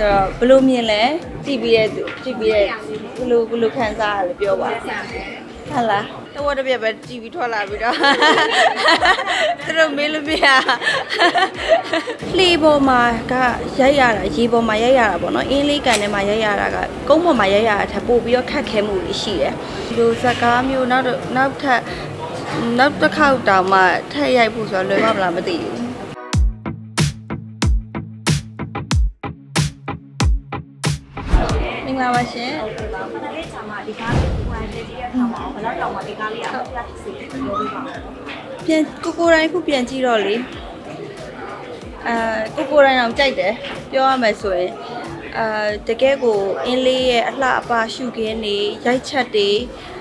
ဘလို့မြင်လဲကြည့်ပြီးဘလို့ခံစားရလဲပြောပါဟုတ်လားတော့တပြက်ပဲကြည့်ပြီးထွက်လာပြီးတော့သူတို့မေးလို့မရလှေပေါ်မှာကရိုက်ရတာရေပေါ်မှာရိုက်ရတာပေါ့နော်အင်းလေးကန်ထဲမှာရိုက်ရတာကကုန်းပေါ်မှာရိုက်ရတာထပ်ပို့ပြီးတော့ခက်ခဲမှုတွေရှိတယ်ဒီလိုဇက်ကားမျိုးနောက်တစ်ခေါက်တောင်မှထက်ရိုက်ဖို့ဆိုတော့လွယ်ပါမလားမသိဘူးမင်္ဂလာပါရှင်လေးချာမဒီကားလေးကိုတက်ကြည့်ရထားမှာဘယ်တော့တော့ဒီကားလေးအောင်ပြတ်စီပြောပြပါဦးပြန်ကိုတိုင်းခုပြန်ကြည့်တော့လေကိုတိုင်းအောင်ကြိုက်တယ်ပြောရမယ်ဆိုရင်တကယ်ကိုအင်းလေးရဲ့အလှအပရှုခင်းနေရိုက်ချက်တွေ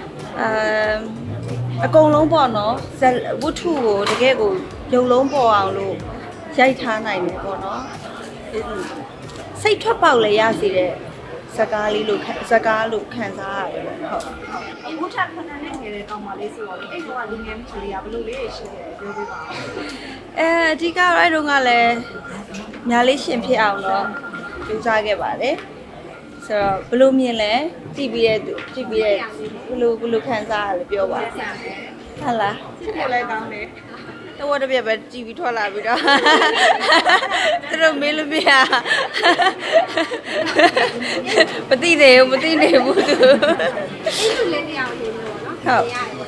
အကုန်လုံးပေါ့နော်ဝတ္ထုကိုတကယ်ကိုရုပ်လုံးပေါ်အောင်လို့ရိုက်ထားနိုင်တယ်ပေါ့နော်စိတ်ထွက်ပေါက်လည်းရစီတဲ့ဇကားလို့ခံစားရတယ်ပေါ့ဟုတ်အခုထပ်ခဏနဲ့ငယ်တဲ့ကောင်မလေးဆိုတော့အဲ့ကောင်ကလူငယ်မျိုးလေးကဘယ်လိုလေးရှိတယ်ပြောပြပါဦးအဓိကတော့အဲ့တုန်းကလည်းညာလေးရှင်ဖြစ်အောင်တော့ကြိုးစားခဲ့ပါတယ်ဆိုတော့ဘလို့မြင်လဲကြည့်ပြီးဘလို့ခံစားရလဲပြောပါဟုတ်လားကြည့်လိုက်ကောင်းတယ်တော့တပြက်ပဲကြည့်ပြီးထွက်လာပြီးတော့သူတို့မေးလို့မရမသိနေဘူးသူအဲ့လိုလည်းတရားဝင်လို့နော်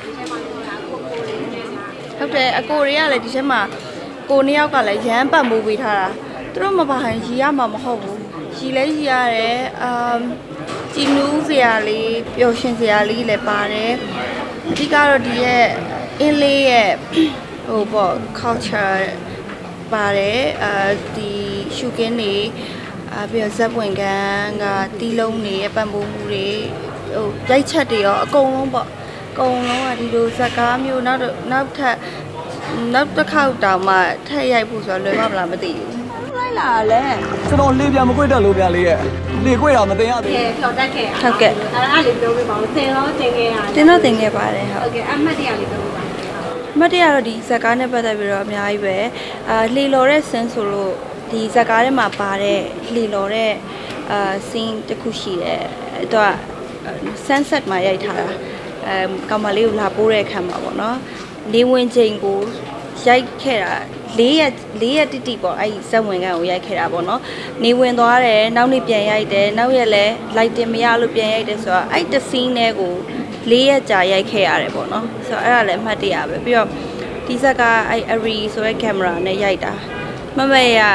ဟုတ်တယ်အကိုတွေကလည်းဒီထဲမှာကိုနှစ်ယောက်ကလည်းရမ်းပတ်မိုးပေးထားတာသူတို့မပါရင်ရီရမှာမဟုတ်ဘူးရီလဲရီရတယ်ကြည်နူးစရာလေးပျော်ရွှင်စရာလေးလည်းပါတယ်အဓိကတော့ဒီရဲ့အင်းလေးရဲ့ဟိုပေါ့ culture ပါတယ်ဒီရှုကင်းနေပြီးတော့ဇက်ဝင်ကန်ကတီးလုံးနေပတ်မိုးမှုတွေဟိုရိုက်ချက်တွေရောအကုန်လုံးပေါ့အကုန်လုံးကဒီလိုဇက်ကားမျိုးနောက်တစ်ခေါက်တောင်မှထက်ရိုက်ဖို့ဆိုတော့လွယ်ပါမလားမသိဘူးလိုက်လာလဲကျွန်တော်လေပြန်မကွေ့တတ်လို့ဗျာလေးရဲ့လေကွေ့တာမတင်ရဘူးဖြော်တက်ခဲ့ဟုတ်ကဲ့အဲ့လေးပြောပြပါဦးသင်တော့တင်ခဲ့ရတယ်တင်ခဲ့ပါတယ်ဟုတ်ကဲ့အမှတ်တရလေးပြောပြပါမတရားတော့ဒီဇက်ကားနဲ့ပတ်သက်ပြီးတော့အများကြီးပဲလှေလော်တဲ့ဆင်းဆိုလို့ဒီဇက်ကားထဲမှာပါတဲ့လှေလော်တဲ့ဆင်းတစ်ခုရှိတယ်သူက sunset မှာရိုက်ထားတာကောင်မလေးကိုလာပိုးတဲ့အခါမှာပေါ့နော်နေဝင်ချိန်ကိုရိုက်ခဲ့တာ၄ရက်တိပေါ့အဲ့ဒီဇက်ဝင်ကန်ကိုရိုက်ခဲ့တာပေါ့နော်နေဝင်သွားတယ်နောက်နေ့ပြန်ရိုက်တယ်နောက်ရက်လဲလိုက်တင်မရလို့ပြန်ရိုက်တယ်ဆိုတော့အဲ့တဆင်းနဲ့ကို၄ရက်ကြာရိုက်ခဲ့ရတယ်ပေါ့နော်ဆိုတော့အဲ့ဒါလည်းအမှတ်တရပဲပြီးတော့ဒီဇက်ကအဲ့ Arri ဆိုတဲ့ကင်မရာနဲ့ရိုက်တာမမေက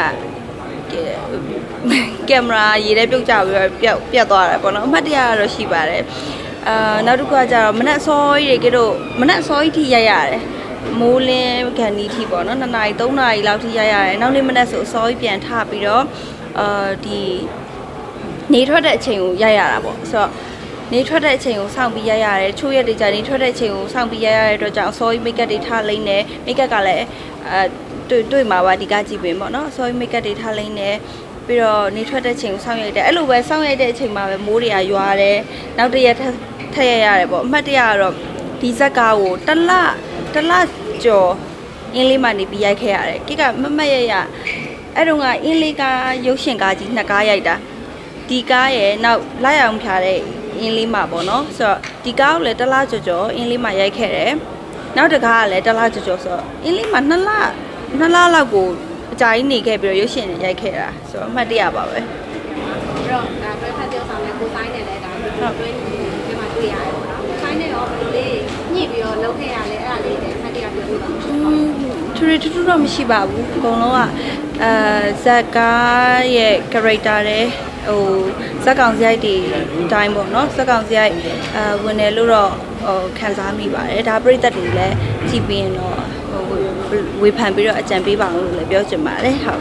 ကင်မရာရေထဲပြုတ်ကျပြီးတော့ပြတ်သွားတယ်ပေါ့နော်အမှတ်တရကတော့ရှိပါတယ်နောက်တစ်ခုကကျတော့မနက်စောကြီးတွေကတော့မနက်စောကြီးထိရိုက်ရတယ်မိုးလင်းကန်ဒီထိပေါ့နော်2 နာရီ3 နာရီလောက်ထိရိုက်ရတယ်နောက်နေ့မနက်ဆိုစောကြီးပြန်ထပြီးတော့ဒီနေထွက်တဲ့အချိန်ကိုရိုက်ရတာပေါ့ဆိုတော့နေထွက်တဲ့အချိန်ကိုစောင့်ပြီးရိုက်ရတယ်ချိုးရက်တွေကြာနေထွက်တဲ့အချိန်ကိုစောင့်ပြီးရိုက်ရတဲ့အတွက်ကြောင့်အစောကြီးမိတ်ကပ်တွေထားလိမ့်နေမိတ်ကပ်ကလည်းတွေ့မှာပါဒီကကြည့်ပင်ပေါ့နော်အစောကြီးမိတ်ကပ်တွေထားလိမ့်နေပြီးတော့နေထွက်တဲ့အချိန်ကိုစောင့်ရိုက်တယ်အဲ့လိုပဲစောင့်ရိုက်တဲ့အချိန်မှာပဲမိုးတွေကရွာတယ်နောက်တစ်ရက်ထက်ရရတယ်ပေါ့အမှတ်တရကတော့ဒီဇက်ကားကိုတလကျော်အင်းလေးမှနေပြီးရိုက်ခဲ့ရတယ်ကိကမရအဲ့တုန်းကအင်းလေးကရုပ်ရှင်ကားကြီး2ကားရိုက်တာဒီကားရဲ့နောက်လိုက်အောင်ဖြာတဲ့အင်းလေးမှာပေါ့နော်ဆိုတော့ဒီကားကိုလည်းတလားကျော်အင်းလေးမှာရိုက်ခဲ့တယ်နောက်တစ်ကားကလည်းတလားကျော်ဆိုတော့အင်းလေးမှာ2လလောက်ကိုအကြာကြီးနေခဲ့ပြီးတော့ရုပ်ရှင်ရိုက်ခဲ့တာဆိုတော့အမှတ်တရပါပဲပြီးတော့ဒါပဲဖတ်ပြောဆောင်လဲကိုဆိုင်နဲ့လည်းဒါဟုတ်တွဲဒီမှာတွေ့ရတယ်ပေါ့နော်ဆိုင်နဲ့ရောဘယ်လိုလေးညှိပြီးတော့လုပ်ခဲ့ရလဲအဲ့ဒါလေးနဲ့ဖတ်တရားပြောပြပါဦးထူးတော့မရှိပါဘူးအကုန်လုံးကဇက်ကားရဲ့ character တွေဟိုဇက်ကောင်စရိုက်တွေအတိုင်းပေါ့နော်ဇက်ကောင်စရိုက်ဝင်တယ်လို့တော့ခံစားမိပါတယ်ဒါပြိသက်တွေလည်းကြည့်ပြီးရင်တော့ဝေဖန်ပြီးတော့အကြံပေးပါအောင်လို့လည်းပြောချင်ပါတယ်ဟုတ်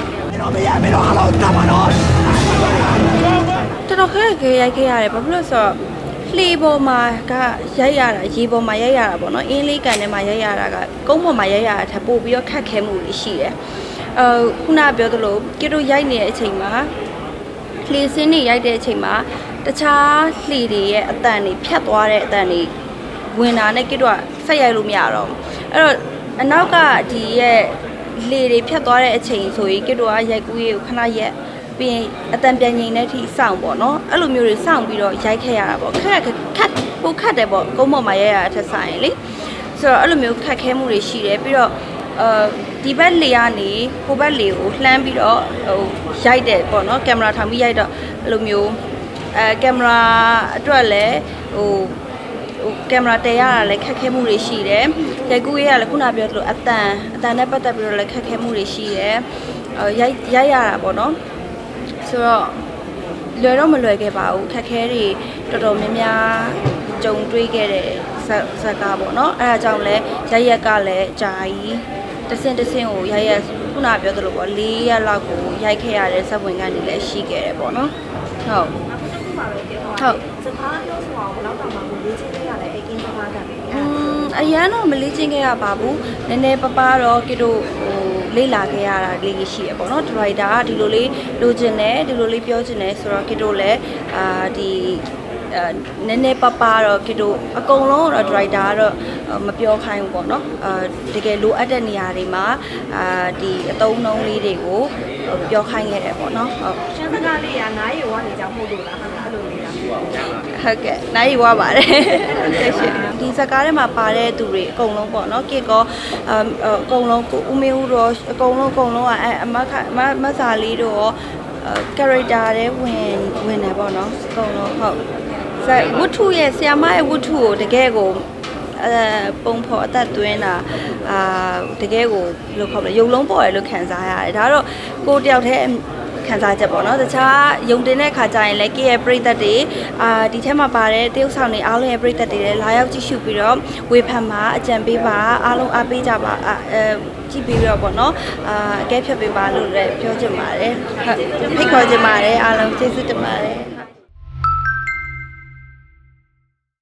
တော်ခဲရိုက်ခဲ့ရတယ်ဘာဖြစ်လို့ဆိုတော့လှေပေါ်မှာကရိုက်ရတာရေပေါ်မှာရိုက်ရတာပေါ့နော်အင်းလေးကန်ထဲမှာရိုက်ရတာကကုန်းပေါ်မှာရိုက်ရတာထပ်ပို့ပြီးတော့ခက်ခဲမှုတွေရှိတယ်ခုနပြောသလိုကီတို့ရိုက်နေတဲ့အချိန်မှာလှေစင်းတွေရိုက်တဲ့အချိန်မှာတခြားလှေတွေရဲ့အတန်တွေဖြတ်သွားတဲ့အတန်တွေဝင်တာနဲ့ကီတို့ကဆက်ရိုက်လို့မရတော့အဲ့တော့အနောက်ကဒီရဲ့လှေတွေဖြတ်သွားတဲ့အချိန်ဆိုရင်ကီတို့ကရိုက်ကူးရေးကိုခဏရက်ပြီးအတန်ပြန်ငိမ့်တဲ့အထိစောင့်ပေါ့နော်အဲ့လိုမျိုးတွေစောင့်ပြီးတော့ရိုက်ခဲ့ရတာပေါ့ခက်ပိုခတ်တယ်ပေါ့ကုန်းပေါ်မှာရိုက်ရတာထက်ဆိုင်လေဆိုတော့အဲ့လိုမျိုးခက်ခဲမှုတွေရှိတယ်ပြီးတော့ဒီဘက်လေကနေဟိုဘက်လေကိုလှမ်းပြီးတော့ဟိုရိုက်တယ်ပေါ့နော်ကင်မရာထောင်ပြီးရိုက်တော့အဲ့လိုမျိုးကင်မရာအတွက်လည်းဟိုကင်မရာတည်ရတာလည်းခက်ခဲမှုတွေရှိတယ်ရိုက်ကူးရေးရလည်းခုနပြောသလိုအတန်နဲ့ပတ်သက်ပြီးတော့လည်းခက်ခဲမှုတွေရှိတယ်ရိုက်ရတာပေါ့နော်ဆိုတော့လွယ်တော့မလွယ်ခဲ့ပါဘူးခက်ခဲတွေတော်တော်များများကြုံတွေ့ခဲ့တဲ့ဇက်ကားပေါ့နော်အဲဒါကြောင့်လဲရက်ကလည်းဂျာကြီးတစင်ကိုရက်ခုနပြောသလိုပေါ့4ရက်လောက်ကိုရိုက်ခဲ့ရတဲ့ဇက်ဝင်ကနေလည်းရှိခဲ့တယ်ပေါ့နော်ဟုတ်စကားပြောဆိုအောင်ဘယ်တော့မှမလေးချင်းခဲ့ရလဲဘေကင်းစကားကလည်းအရန်တော့မလေးချင်းခဲ့ရပါဘူးနည်းနည်းပတော့ကီတို့ဟိုလေ့လာခဲ့ရတာလေးရှိရပေါ့နော်ဒရိုက်တာဒီလိုလေးလိုချင်တယ်ဒီလိုလေးပြောချင်တယ်ဆိုတော့ကီတို့လည်းဒီနည်းနည်းတော့ကီတို့အကုန်လုံးတော့ဒရိုက်တာကတော့မပြောခိုင်းဘူးပေါ့နော်တကယ်လိုအပ်တဲ့နေရာတွေမှာဒီအသုံးနှုန်းလေးတွေကိုပြောခိုင်းခဲ့တယ်ပေါ့နော်ဟုတ်ရှင်းစကားလေးကနားရီဝါနေကြမဟုတ်လို့လားဟုတ်လားအဲ့လိုလေးလားဟုတ်ကဲ့နိုင်ရွာပါတယ်ဒီစကားထဲမှာပါတဲ့သူတွေအကုန်လုံးပေါ့နော်ကစ်ကောအကုန်လုံးကိုဦးမေဦးတော့အကုန်လုံးအမစာလေးတို့ရောcharacter တွေဝင်တယ်ပေါ့နော်အကုန်လုံးဟုတ်ဝတ္ထုရဲ့ဆီယာမရဲ့ဝတ္ထုကိုတကယ်ကိုပုံဖော်အသက်သွင်းတာတကယ်ကိုဘယ်လိုခေါ်လဲရုပ်လုံးပေါ်ရလို့ခံစားရတယ်ဒါတော့ကိုတယောက်တည်းခံစားချက်ပေါ့နော်တခြားယုံတင်တဲ့ခါကျရင်လည်းကရဲ့ပရိသတ်တွေဒီထဲမှာပါတဲ့တရုပ်ဆောင်တွေအားလုံးရဲ့ပရိသတ်တွေလည်းလာရောက်ကြည့်ရှုပြီးတော့ဝေဖန်ပါအကြံပေးပါအားလုံးအားပေးကြပါကြည့်ပြီးတော့ပေါ့နော်အကဲဖြတ်ပေးပါလို့လည်းပြောချင်ပါတယ်ဖိတ်ခေါ်ချင်ပါတယ်အားလုံးကျေးဇူးတင်ပါတယ်